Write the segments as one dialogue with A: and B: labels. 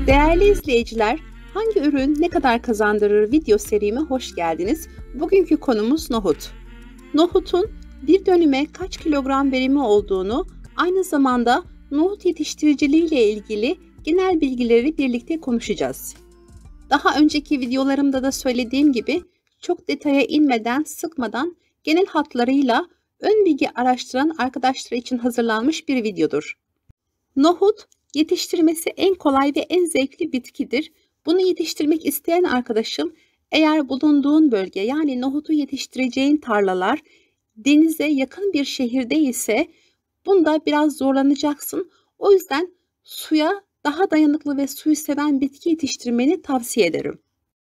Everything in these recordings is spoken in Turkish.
A: Değerli izleyiciler, hangi ürün ne kadar kazandırır video serime hoş geldiniz. Bugünkü konumuz nohut. Nohutun bir dönüme kaç kilogram verimi olduğunu, aynı zamanda nohut yetiştiriciliği ile ilgili genel bilgileri birlikte konuşacağız. Daha önceki videolarımda da söylediğim gibi çok detaya inmeden, sıkmadan genel hatlarıyla ön bilgi araştıran arkadaşlar için hazırlanmış bir videodur. Nohut yetiştirmesi en kolay ve en zevkli bitkidir. Bunu yetiştirmek isteyen arkadaşım, eğer bulunduğun bölge, yani nohutu yetiştireceğin tarlalar denize yakın bir şehir değilse bunda biraz zorlanacaksın. O yüzden suya daha dayanıklı ve suyu seven bitki yetiştirmeni tavsiye ederim.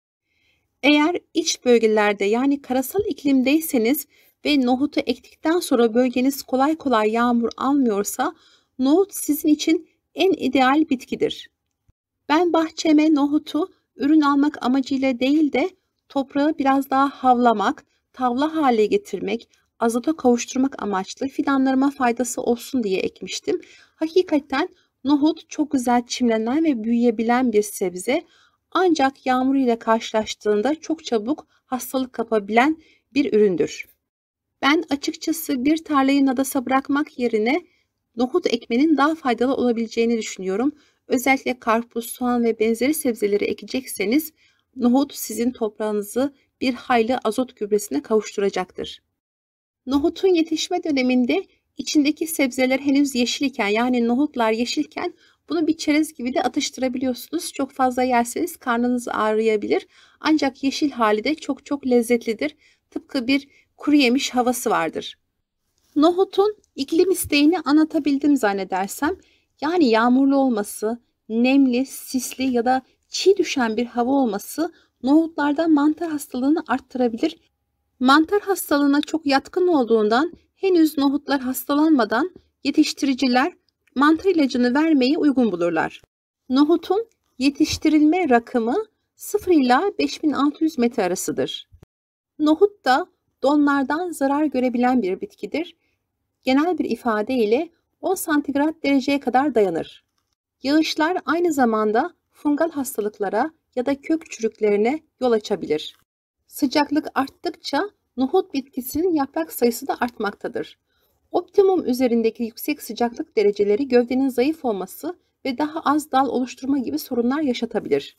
A: Eğer iç bölgelerde, yani karasal iklimdeyseniz ve nohutu ektikten sonra bölgeniz kolay kolay yağmur almıyorsa nohut sizin için en ideal bitkidir. Ben bahçeme nohutu ürün almak amacıyla değil de toprağı biraz daha havlamak, tavla hale getirmek, azota kavuşturmak amaçlı fidanlarıma faydası olsun diye ekmiştim. Hakikaten nohut çok güzel çimlenen ve büyüyebilen bir sebze. Ancak yağmur ile karşılaştığında çok çabuk hastalık kapabilen bir üründür. Ben açıkçası bir tarlayı nadasa bırakmak yerine nohut ekmenin daha faydalı olabileceğini düşünüyorum. Özellikle karpuz, soğan ve benzeri sebzeleri ekecekseniz nohut sizin toprağınızı bir hayli azot gübresine kavuşturacaktır. Nohutun yetişme döneminde içindeki sebzeler henüz yeşil iken, yani nohutlar yeşilken bunu bir çerez gibi de atıştırabiliyorsunuz. Çok fazla yerseniz karnınız ağrıyabilir. Ancak yeşil hali de çok lezzetlidir. Tıpkı bir kuru yemiş havası vardır. Nohutun iklim isteğini anlatabildim zannedersem. Yani yağmurlu olması, nemli, sisli ya da çiğ düşen bir hava olması nohutlarda mantar hastalığını arttırabilir. Mantar hastalığına çok yatkın olduğundan henüz nohutlar hastalanmadan yetiştiriciler mantar ilacını vermeyi uygun bulurlar. Nohutun yetiştirilme rakımı 0 ila 5600 metre arasıdır. Nohut da donlardan zarar görebilen bir bitkidir. Genel bir ifade ile 10 santigrat dereceye kadar dayanır. Yağışlar aynı zamanda fungal hastalıklara ya da kök çürüklerine yol açabilir. Sıcaklık arttıkça nohut bitkisinin yaprak sayısı da artmaktadır. Optimum üzerindeki yüksek sıcaklık dereceleri gövdenin zayıf olması ve daha az dal oluşturma gibi sorunlar yaşatabilir.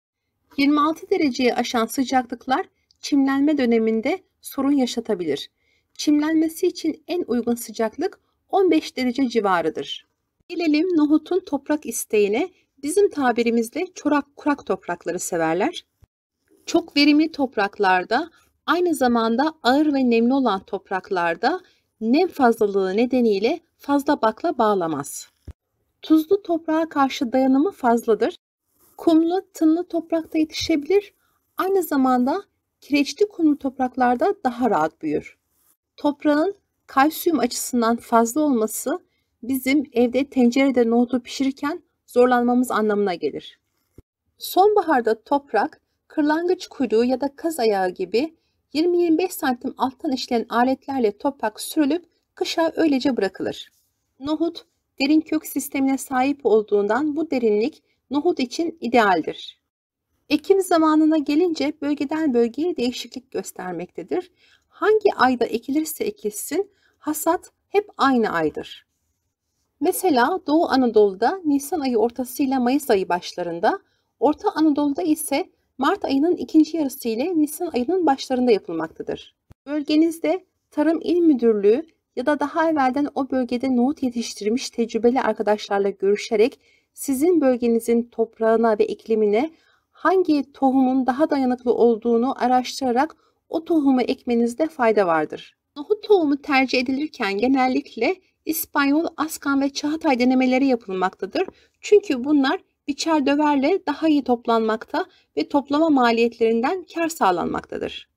A: 26 dereceyi aşan sıcaklıklar çimlenme döneminde sorun yaşatabilir. Çimlenmesi için en uygun sıcaklık 15 derece civarıdır. Gelelim nohutun toprak isteğine. Bizim tabirimizle çorak kurak toprakları severler. Çok verimli topraklarda, aynı zamanda ağır ve nemli olan topraklarda nem fazlalığı nedeniyle fazla bakla bağlamaz. Tuzlu toprağa karşı dayanımı fazladır. Kumlu, tınlı toprakta yetişebilir. Aynı zamanda kireçli kumlu topraklarda daha rahat büyür. Toprağın kalsiyum açısından fazla olması bizim evde tencerede nohutu pişirirken zorlanmamız anlamına gelir. Sonbaharda toprak, kırlangıç kuyruğu ya da kaz ayağı gibi 20-25 santim alttan işlenen aletlerle toprak sürülüp kışa öylece bırakılır. Nohut derin kök sistemine sahip olduğundan bu derinlik nohut için idealdir. Ekim zamanına gelince bölgeden bölgeye değişiklik göstermektedir. Hangi ayda ekilirse ekilsin hasat hep aynı aydır. Mesela Doğu Anadolu'da Nisan ayı ortasıyla Mayıs ayı başlarında, Orta Anadolu'da ise Mart ayının ikinci yarısı ile Nisan ayının başlarında yapılmaktadır. Bölgenizde Tarım İl Müdürlüğü ya da daha evvelden o bölgede nohut yetiştirmiş tecrübeli arkadaşlarla görüşerek sizin bölgenizin toprağına ve iklimine hangi tohumun daha dayanıklı olduğunu araştırarak o tohumu ekmenizde fayda vardır. Nohut tohumu tercih edilirken genellikle İspanyol, Askan ve Çağatay denemeleri yapılmaktadır. Çünkü bunlar biçer döverle daha iyi toplanmakta ve toplama maliyetlerinden kar sağlanmaktadır.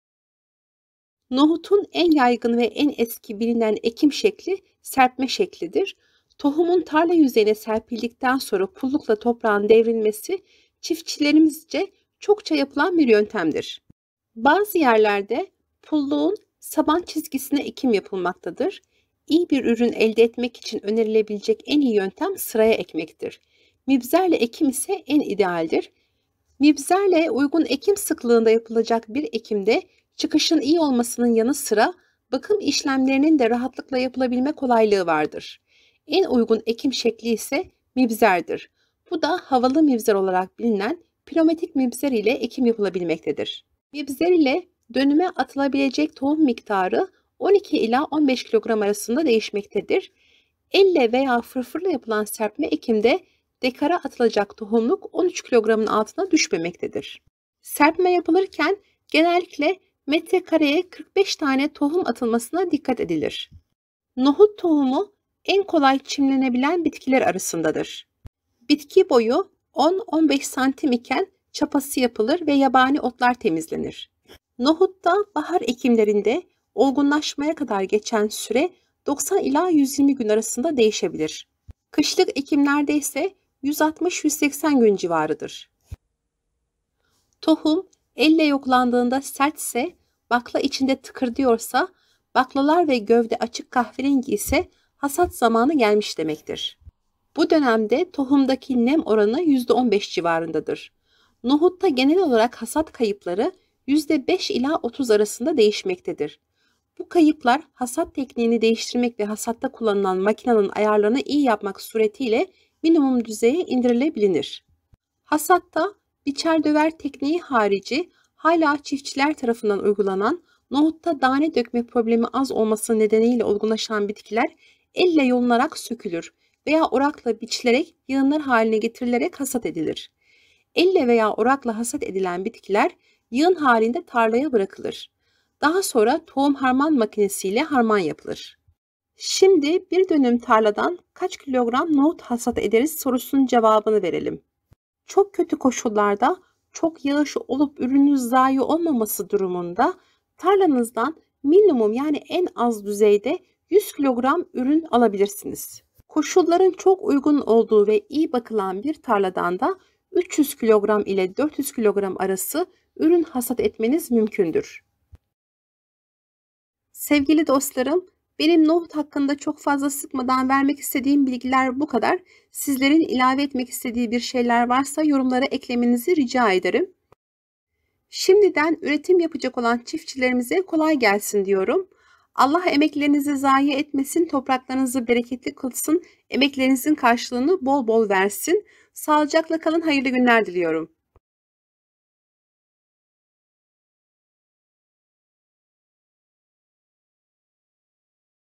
A: Nohutun en yaygın ve en eski bilinen ekim şekli serpme şeklidir. Tohumun tarla yüzeyine serpildikten sonra pullukla toprağın devrilmesi çiftçilerimizce çokça yapılan bir yöntemdir. Bazı yerlerde pulluğun saban çizgisine ekim yapılmaktadır. İyi bir ürün elde etmek için önerilebilecek en iyi yöntem sıraya ekmektir. Mibzerle ekim ise en idealdir. Mibzerle uygun ekim sıklığında yapılacak bir ekimde çıkışın iyi olmasının yanı sıra bakım işlemlerinin de rahatlıkla yapılabilme kolaylığı vardır. En uygun ekim şekli ise mibzerdir. Bu da havalı mibzer olarak bilinen pneumatik mibzer ile ekim yapılabilmektedir. Mibzer ile dönüme atılabilecek tohum miktarı 12 ila 15 kilogram arasında değişmektedir. Elle veya fırfırla yapılan serpme ekimde dekara atılacak tohumluk 13 kilogramın altına düşmemektedir. Serpme yapılırken genellikle metrekareye 45 tane tohum atılmasına dikkat edilir. Nohut tohumu en kolay çimlenebilen bitkiler arasındadır. Bitki boyu 10-15 santim iken çapası yapılır ve yabani otlar temizlenir. Nohutta bahar ekimlerinde olgunlaşmaya kadar geçen süre 90 ila 120 gün arasında değişebilir. Kışlık ekimlerde ise 160-180 gün civarıdır. Tohum elle yoklandığında sertse, bakla içinde tıkırdıyorsa, baklalar ve gövde açık kahverengi ise hasat zamanı gelmiş demektir. Bu dönemde tohumdaki nem oranı %15 civarındadır. Nohutta genel olarak hasat kayıpları %5 ila 30 arasında değişmektedir. Bu kayıplar hasat tekniğini değiştirmek ve hasatta kullanılan makinenin ayarlarını iyi yapmak suretiyle minimum düzeye indirilebilir. Hasatta biçer döver tekniği harici hala çiftçiler tarafından uygulanan nohutta tane dökme problemi az olması nedeniyle olgunlaşan bitkiler elle yolunarak sökülür veya orakla biçilerek yığınlar haline getirilerek hasat edilir. Elle veya orakla hasat edilen bitkiler yığın halinde tarlaya bırakılır. Daha sonra tohum harman makinesiyle harman yapılır. Şimdi bir dönüm tarladan kaç kilogram nohut hasat ederiz sorusunun cevabını verelim. Çok kötü koşullarda çok yağış olup ürünün zayi olmaması durumunda tarlanızdan minimum yani en az düzeyde 100 kilogram ürün alabilirsiniz. Koşulların çok uygun olduğu ve iyi bakılan bir tarladan da 300 kilogram ile 400 kilogram arası ürün hasat etmeniz mümkündür. Sevgili dostlarım, benim nohut hakkında çok fazla sıkmadan vermek istediğim bilgiler bu kadar. Sizlerin ilave etmek istediği bir şeyler varsa yorumlara eklemenizi rica ederim. Şimdiden üretim yapacak olan çiftçilerimize kolay gelsin diyorum. Allah emeklerinizi zayi etmesin, topraklarınızı bereketli kılsın, emeklerinizin karşılığını bol bol versin. Sağlıcakla kalın, hayırlı günler diliyorum.